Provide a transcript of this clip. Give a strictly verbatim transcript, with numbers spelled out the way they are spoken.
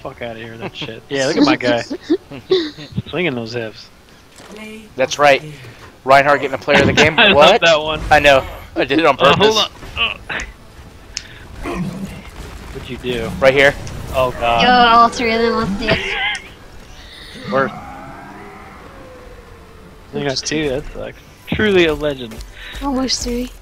fuck out of here, that shit. Yeah, look at my guy. Swinging those hips. That's right. Reinhardt getting a player of the game. I What? love that one. I know. I did it on Oh, purpose. hold on. Oh. What'd you do? Right here. Oh god. Yo, all three of them on the Worth. I think that's two. That's like truly a legend. almost three.